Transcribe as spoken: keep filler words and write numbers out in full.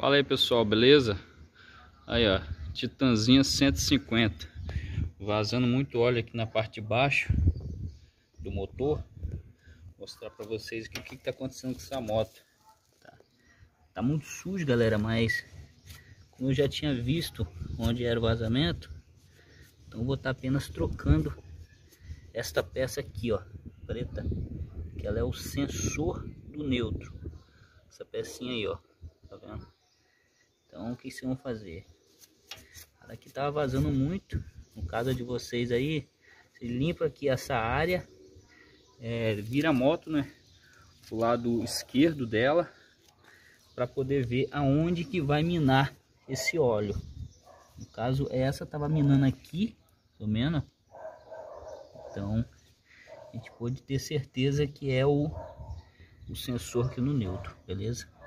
Fala aí, pessoal, beleza? Aí, ó, Titanzinha cento e cinquenta vazando muito óleo aqui na parte de baixo do motor. Vou mostrar pra vocês aqui o que que tá acontecendo com essa moto. Tá, tá muito sujo, galera, mas como eu já tinha visto onde era o vazamento, então eu vou estar apenas trocando esta peça aqui, ó, preta, que ela é o sensor do neutro. Essa pecinha aí, ó, tá vendo? Então o que vocês vão fazer? Ela aqui tava vazando muito. No caso de vocês aí, você limpa aqui essa área, é, vira a moto, né, pro lado esquerdo dela, para poder ver aonde que vai minar esse óleo. No caso, essa tava minando aqui, mais ou menos. Então a gente pode ter certeza que é o, o sensor aqui no neutro, beleza?